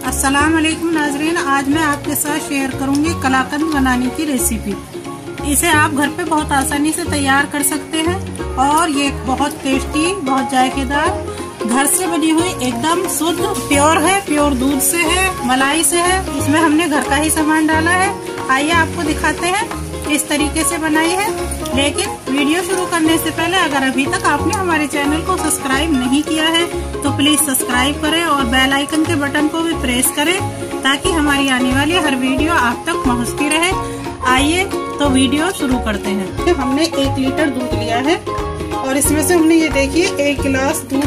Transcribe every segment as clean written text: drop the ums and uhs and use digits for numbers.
अस्सलाम वालेकुम नाजरीन, आज मैं आपके साथ शेयर करूंगी कलाकंद बनाने की रेसिपी। इसे आप घर पे बहुत आसानी से तैयार कर सकते हैं और ये बहुत टेस्टी, बहुत जायकेदार, घर से बनी हुई एकदम शुद्ध प्योर है। प्योर दूध से है, मलाई से है, इसमें हमने घर का ही सामान डाला है। आइए आपको दिखाते हैं इस तरीके से बनाई है। लेकिन वीडियो शुरू करने से पहले अगर अभी तक आपने हमारे चैनल को सब्सक्राइब नहीं किया है तो प्लीज सब्सक्राइब करें और बेल आइकन के बटन को भी प्रेस करें ताकि हमारी आने वाली हर वीडियो आप तक पहुंचती रहे। आइए तो वीडियो शुरू करते हैं। हमने 1 लीटर दूध लिया है और इसमें से हमने ये देखिए 1 गिलास दूध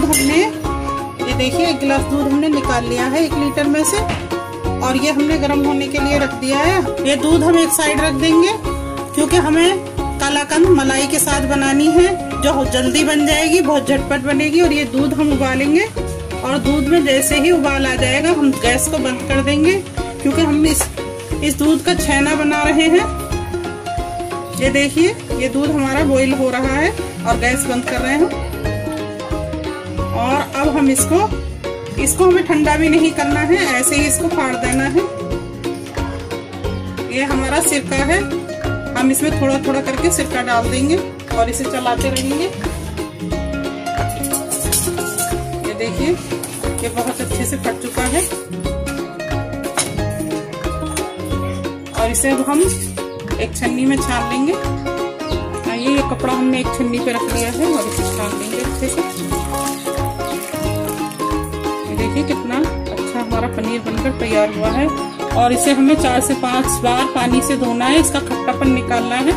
हमने निकाल लिया है 1 लीटर में से, और ये हमने गर्म होने के लिए रख दिया है। ये दूध हम एक साइड रख देंगे क्योंकि हमें कलाकंद मलाई के साथ बनानी है जो जल्दी बन जाएगी, बहुत झटपट बनेगी। और ये दूध हम उबालेंगे और दूध में जैसे ही उबाल आ जाएगा हम गैस को बंद कर देंगे क्योंकि हम इस दूध का छेना बना रहे हैं। ये देखिए ये दूध हमारा बॉईल हो रहा है और गैस बंद कर रहे हैं। और अब हम इसको हमें ठंडा भी नहीं करना है, ऐसे ही इसको फाड़ देना है। ये हमारा सिरका है, हम इसमें थोड़ा थोड़ा करके सिरका डाल देंगे और इसे चलाते रहेंगे। ये देखिए ये बहुत अच्छे से फट चुका है और इसे अब हम एक छन्नी में छान लेंगे। ये कपड़ा हमने एक छन्नी पे रख लिया है और इसे छान लेंगे अच्छे से। ये देखिए कितना अच्छा हमारा पनीर बनकर तैयार हुआ है। और इसे हमें 4 से 5 बार पानी से धोना है, इसका खट्टापन निकालना है।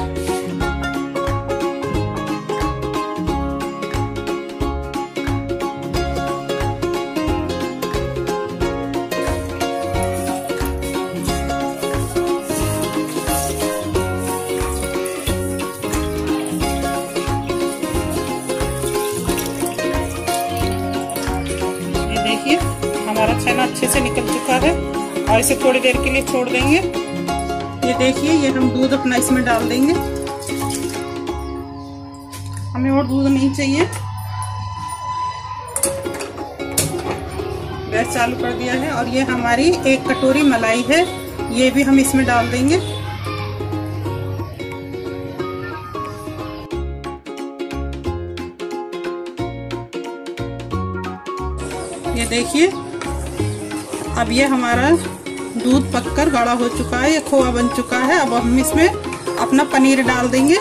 ये देखिए हमारा छेना अच्छे से निकल चुका है और इसे थोड़ी देर के लिए छोड़ देंगे। ये देखिए ये हम दूध अपना इसमें डाल देंगे, हमें और दूध नहीं चाहिए। गैस चालू कर दिया है और ये हमारी 1 कटोरी मलाई है, ये भी हम इसमें डाल देंगे। ये देखिए अब ये हमारा दूध पककर गाढ़ा हो चुका है, ये खोआ बन चुका है। अब हम इसमें अपना पनीर डाल देंगे।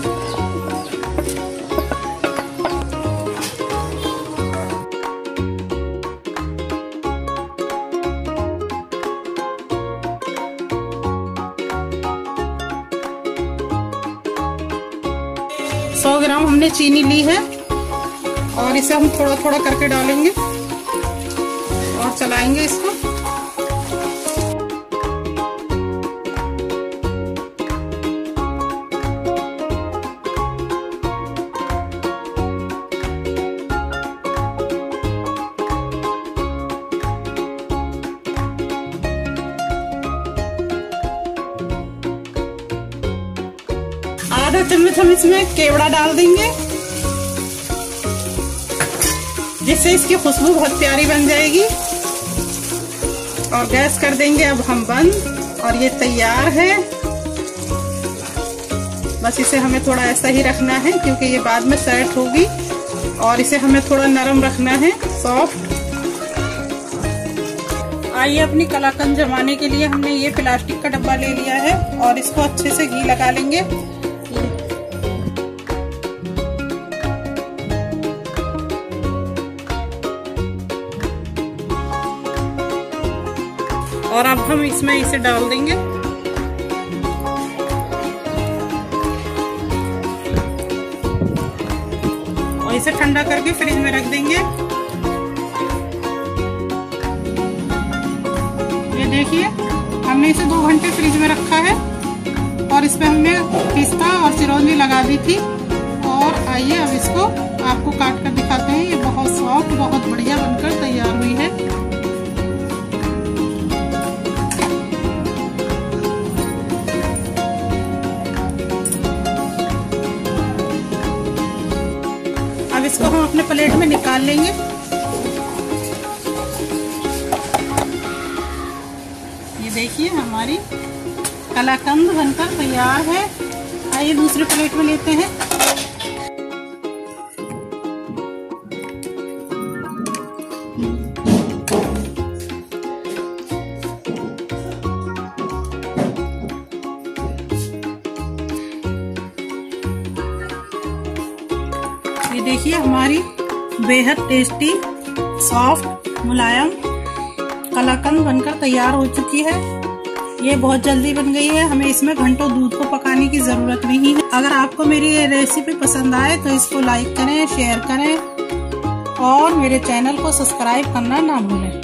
सौ ग्राम हमने चीनी ली है और इसे हम थोड़ा थोड़ा करके डालेंगे और चलाएंगे इसको। आधा चम्मच हम इसमें केवड़ा डाल देंगे जिससे इसकी खुशबू बहुत प्यारी बन जाएगी। और गैस कर देंगे अब हम बंद और ये तैयार है। बस इसे हमें थोड़ा ऐसा ही रखना है क्योंकि ये बाद में सेट होगी और इसे हमें थोड़ा नरम रखना है, सॉफ्ट। आइए अपनी कलाकंद जमाने के लिए हमने ये प्लास्टिक का डब्बा ले लिया है और इसको अच्छे से घी लगा लेंगे। और अब हम इसमें इसे डाल देंगे। और इसे ठंडा करके फ्रिज में रख देंगे। ये देखिए हमने इसे 2 घंटे फ्रिज में रखा है और इसमें हमने पिस्ता और चिरौंजी लगा दी थी। और आइए अब इसको आपको काट कर दिखाते हैं। ये बहुत सॉफ्ट, बहुत बढ़िया बनकर तैयार हुई है। अब इसको हम अपने प्लेट में निकाल लेंगे। ये देखिए हमारी कलाकंद बनकर तैयार है। आइए दूसरे प्लेट में लेते हैं। ये देखिए हमारी बेहद टेस्टी सॉफ्ट मुलायम कलाकंद बनकर तैयार हो चुकी है। ये बहुत जल्दी बन गई है, हमें इसमें घंटों दूध को पकाने की जरूरत नहीं है। अगर आपको मेरी ये रेसिपी पसंद आए तो इसको लाइक करें, शेयर करें और मेरे चैनल को सब्सक्राइब करना ना भूलें।